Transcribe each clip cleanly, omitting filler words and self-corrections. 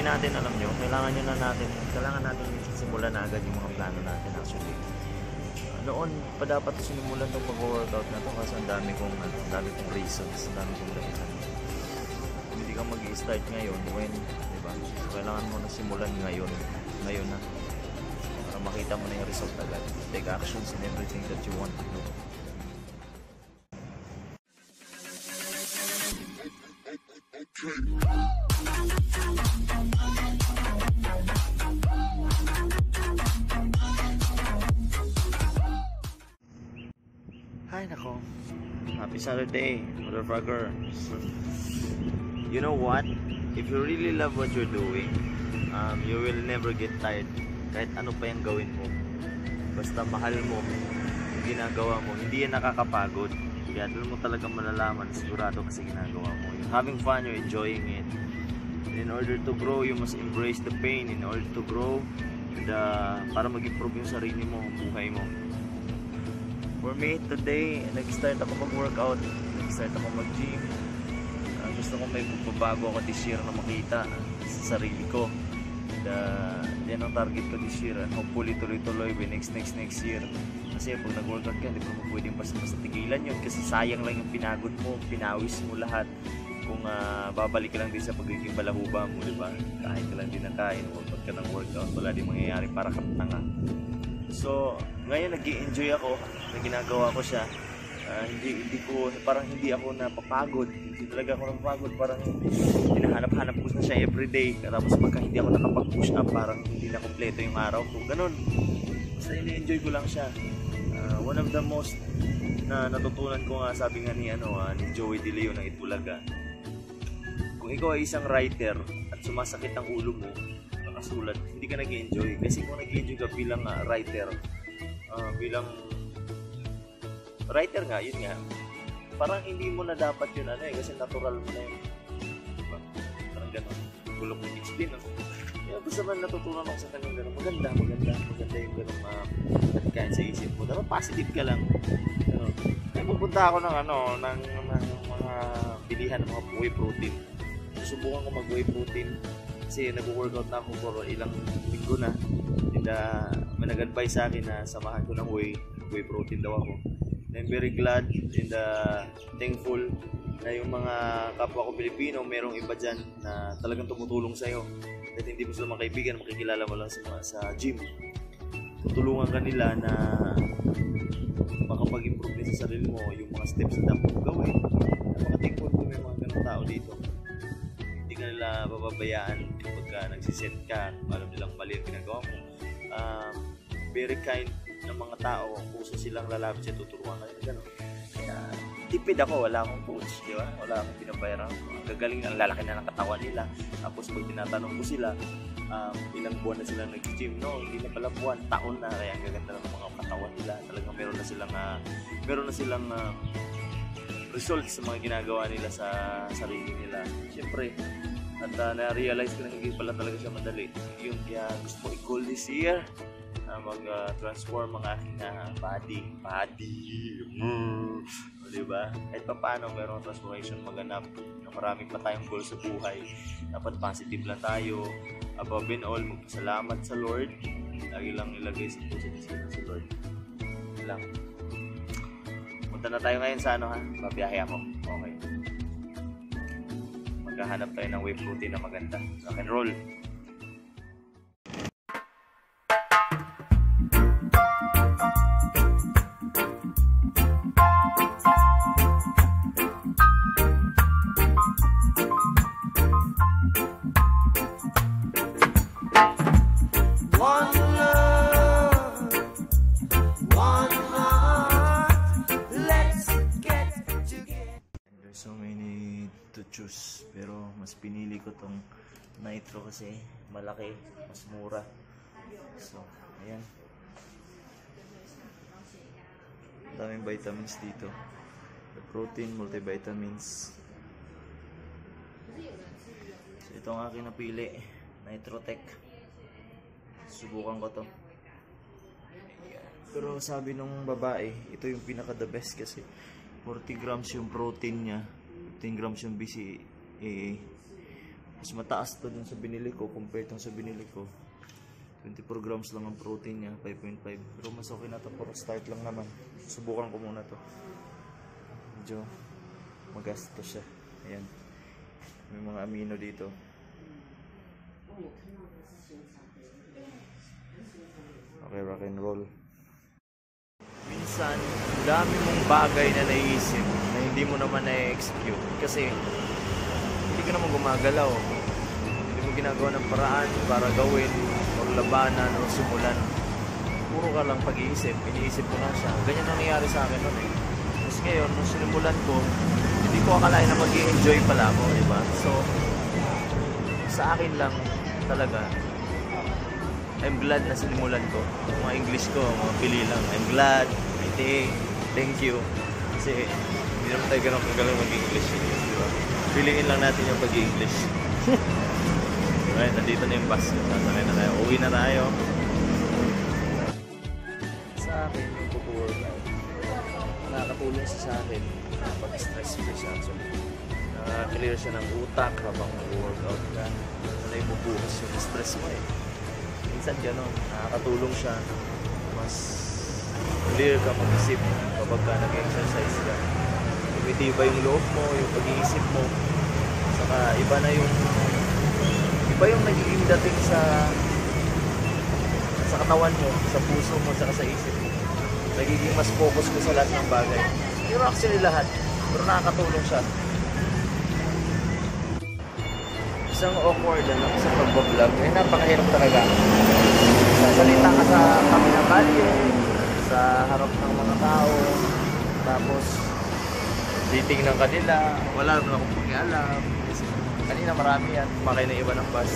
buhay natin, alam nyo, kailangan natin simulan na agad yung mga plano natin actually. Noon pa dapat sinimulan itong pag-workout na to kasi ang dami kong reasons, ang dami kong dahilan. Hindi ka mag-i-start ngayon when, diba? So, kailangan mo na simulan ngayon na para makita mo na yung result agad. Take actions in everything that you want to do. Hi nako, happy Saturday, motherfucker. You know what? If you really love what you're doing, you will never get tired. Kahit ano pa yung gawin mo, basta mahal mo yung ginagawa mo, hindi yan nakakapagod. Kaya doon mo talaga malalaman, sigurado kasi ginagawa mo. You're having fun, you're enjoying it. In order to grow, you must embrace the pain. In order to grow, para mag-improve yung sarili mo, buhay mo. For me, today, nag-start ako mag-workout, nag-start ako mag-gym. Gusto ko may pagbabago ako this year na makita sa sarili ko. Yan ang target ko this year. Hopefully, tuloy-tuloy by next year. Kasi pag nag-workout ka, hindi mo pwedeng basta tigilan yun. Kasi sayang lang yung pinagod mo, pinawis mo lahat. Kung babalik ka lang din sa pagiging balahuba mo, diba? Kain ka lang din ng kain, workout ka ng workout, wala din mangyayari para kang tanga. So, ngayon nag-i-enjoy ako na ginagawa ko siya. Parang hindi ako napapagod. Hindi talaga ako napapagod. Parang hinahanap-hanap ko na siya everyday. Tapos pagka hindi ako nakapag-push up, parang hindi na kompleto yung araw ko. Ganun. Basta ini-enjoy ko lang siya. One of the most na natutunan ko nga, sabi nga ni Joey De Leo ng Itbulaga. Kung ikaw ay isang writer at sumasakit ang ulo mo, sulat, hindi ka nag-enjoy. Kasi kung nag-enjoy ka bilang writer, writer nga, yun nga, parang hindi mo na dapat yun kasi natural mo na yun. Diba? Parang gano'n, bulok mo explain. Kaya basta man natutunan ako sa kanyang gano'n, maganda yung gano'n kain sa isip mo. Dapat positive ka lang. Kaya pupunta ako ng mga bilihan ng mga whey protein. Susubukan ko mag-whey protein. Kasi nag-workout na ako for ilang linggo na. And may nag-advise sa akin na samahan ko ng whey protein daw ako. And I'm very glad and thankful na yung mga kapwa ko Pilipino, merong iba dyan na talagang tumutulong sa'yo. At hindi mo sila mga kaibigan, makikilala mo lang sa gym. Tutulungan ka nila na makapag-improve din sa sarili mo yung mga steps na dapat gawin. Napaka-thankful ko may mga ganong tao dito. Hindi ka nila bababayaan pagka nagsiset ka, alam nilang mali ang ginagawa mo. Very kind ng mga tao, puso silang lalapit siya, tuturuan ka nila gano'n. Kaya tipid ako, wala akong coach, di ba? Wala akong pinabayaran. Ang gagaling, ang lalaki na ng katawan nila. Tapos pag tinatanong ko sila, ilang buwan na silang nag-gym, no? Hindi na pala buwan, taon na, kaya ang gaganda ng mga katawan nila. Talagang meron na silang results sa mga ginagawa nila sa sarili nila. Siyempre, at na-realize ko na hindi pala talaga siya madali. Yun, kaya gusto ko i-goal this year mag-transform ang aking body. Diba? Kahit pa paano mayroong transformation maganap na marami pa tayong goal sa buhay. Dapat positive lang tayo. Above and all, magpasalamat sa Lord. Lagi lang ilagay sa puso sa Lord. Yun lang. Punta na tayo ngayon sa babiyahe ako. Okay. Maghahanap tayo ng whey protein na maganda. Rock and roll. So many to choose, pero mas pinili ko tong Nitro kasi malaki, mas mura. So, ayan. Daming vitamins dito. The protein, multivitamins. So, ito ang aking napili, Nitrotech. Subukan ko to. Pero sabi nung babae, ito yung pinaka the best kasi 40 grams yung protein niya, 15 grams yung BCAA, Mas mataas to dun sa binili ko compared to sa binili ko. 24 grams lang ang protein niya, 5.5. Pero mas okay na to, for start lang naman. Subukan ko muna to. Medyo magasto siya. Ayan. May mga amino dito. Okay, rock and roll. Minsan, dami mong bagay na naiisip na hindi mo naman na-execute. Kasi, hindi ka naman gumagalaw. Hindi mo ginagawa ng paraan para gawin, o labanan, o simulan. Puro ka lang pag-iisip. Iniisip ko lang siya. Ganyan nangyayari sa akin nun eh. Tapos ngayon, nung sinimulan ko, hindi ko akalain na mag-i-enjoy pala ako, diba? So, sa akin lang talaga, I'm glad na sinimulan ko. Mga English ko, mga pili lang. I'm glad, thank you. Kasi hindi naman tayo ganun kagalang mag-English. Diba? Piliin lang natin yung pag-English. Alright, nandito na yung bus. Sasakay na tayo. Uwi na tayo. Sa akin, yung pag-workout, nakakatulong sa akin pag stress free siya. So, clear siya ng utak habang mag-workout ka. Wala yung bubuhos yung stress mo eh. Minsan gano'n, nakakatulong siya. Mas clear ka mag-isip kapag ka nag-exercise ka. Tumitiba yung loob mo, yung pag-iisip mo. Saka iba yung nagiging dating sa katawan mo, sa puso mo, saka sa isip mo. Nagiging mas focus ko sa lahat ng bagay. Pero actually lahat, pero nakakatulong siya. Isang awkward sa pag-vlog, eh napakahirap talaga. Sasalita ka sa kabilang kalye, sa harap ng mga tao, tapos titingnan ka nila, wala naman akong pakialam. Kanina marami yan, kumakay na iba ng bus.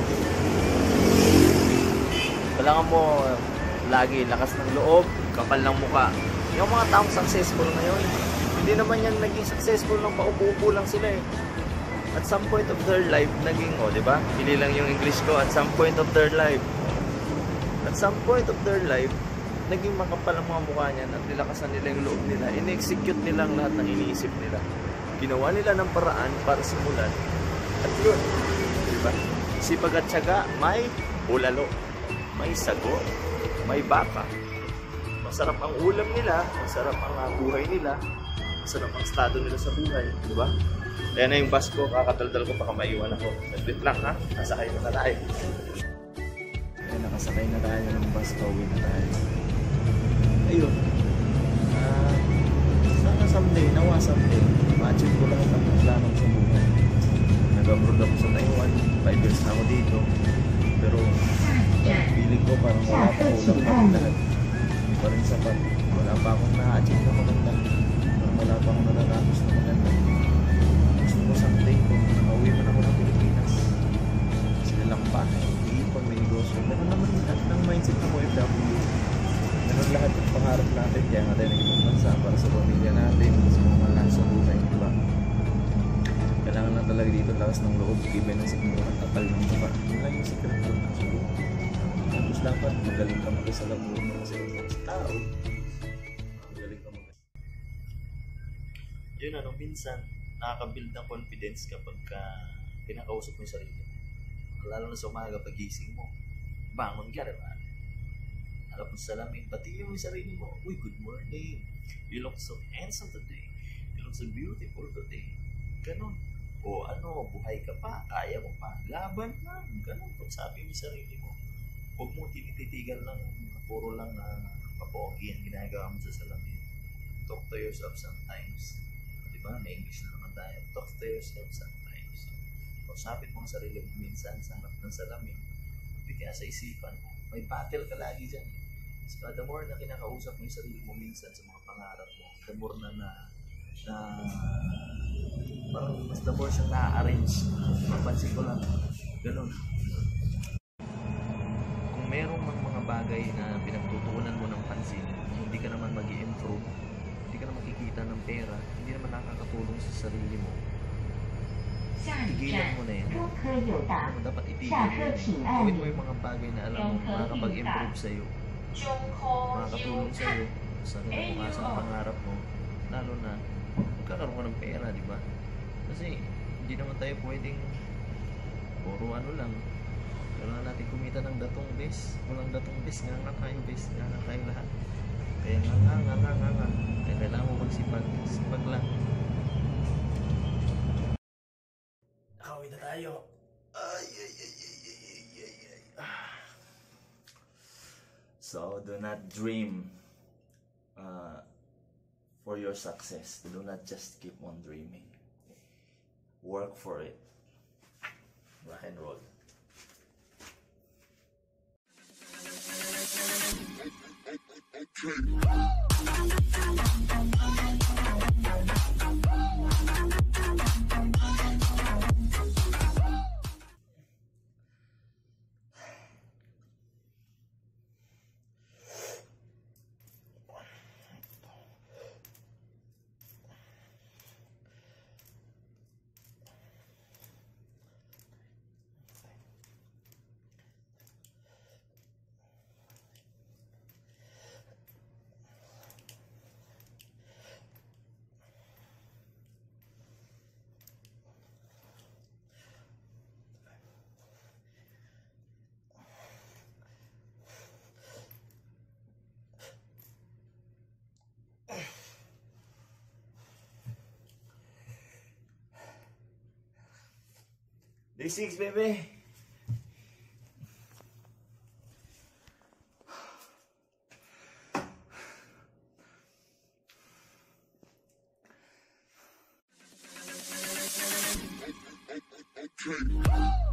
Kailangan mo lagi lakas ng loob, kapal ng muka. Yung mga taong successful ngayon, hindi naman yan naging successful nang paupo-upo lang sila eh. At some point of their life, naging, di ba? Pili lang yung English ko, at some point of their life. At some point of their life, naging makapal ang mga mukha niyan at nilakasan nila yung loob nila. In-execute nila ang lahat ng iniisip nila. Ginawa nila ng paraan para simulan. At yun, di ba? Sipag at tiyaga, may bulalo, may sago, may baka. Masarap ang ulam nila, masarap ang buhay nila, masarap ang estado nila sa buhay, di ba? Ayan na yung bus ko, kakataldal ko, baka maiwan ako. Saglit lang ha, nasakay na tayo. Ayan, nakasakay na tayo ng bus, pauwi na tayo. Ayun. Sana someday, nawa someday, ma-achieve ko lang ang plano sa buhay. Nag-abroad ako sa Taiwan, 5 years na ako dito. Pero, feeling ko parang wala pa ulam pa rin lahat. Hindi pa rin sapat. Wala pa akong na-achieve na maganda. Wala pa akong natatapos na maganda. Someday ko, nauwi man ako ng Pilipinas. Sila lang pa, iipon, may negosyo. Ganun naman lahat ng mindset ng OFW. Ganun lahat ng pangarap natin. Kaya nga tayo naging bansa para sa pamilya natin, sa mga mahal sa buhay, di ba? Kailangan lang talaga dito lakas ng loob, given ng sigmura, kapal ng mukha. Yun lang yung secret ko na siguro. Tapos dapat magaling ka mag-isalaburo mo kasi sa tao. Magaling ka yun ano, minsan nakaka-build ng confidence kapag kinakausap mo yung sarili mo. Lalo na sa umaga pagising mo. Bangon ka, diba? Harap mo sa salamin, pati yung sarili mo. Uy, good morning. You look so handsome today. You look so beautiful today. Ganon. O ano, buhay ka pa, kaya mo pa. Laban lang. Ganon. Kung sabi mo sa sarili mo, huwag mo tinititigan lang, puro lang papogi ang ginagawa mo sa salamin. Talk to yourself sometimes. Diba? May English na naman tayo. Talk to yourself sometimes. Kausapin mo ang sarili mo minsan sa harap ng salamin. Hindi kaya sa isipan mo. May battle ka lagi dyan. So, the more na kinakausap mo yung sarili mo minsan sa mga pangarap mo, the more na parang mas the more siyang na-arrange. Mapansin ko lang. Ganun. Kung meron mang mga bagay na pinagtutuunan mo ng pansin, hindi ka naman mag-i-improve, hindi ka naman makikita ng pera, hindi naman nakakatulong sa sarili mo, tigilan mo na yan. Dapat itigil mo. Gawin mo yung mga bagay na alam mo makakapag-improve sa'yo, makakatulong sa'yo sa kinabukasan ng pangarap mo, lalo na magkakaroon ka ng pera, di ba? Kasi hindi naman tayo pwedeng Puro ano lang. Kailangan natin kumita ng datong bes. Walang datong bes, nga kayo bes, nga kayo lahat. Kaya nga. Kaya kailangan mo magsipag. Sipag lang. Nakawin na tayo. Ay. So, do not dream for your success. Do not just keep on dreaming. Work for it. Rock and roll. Day 6, baby. Okay.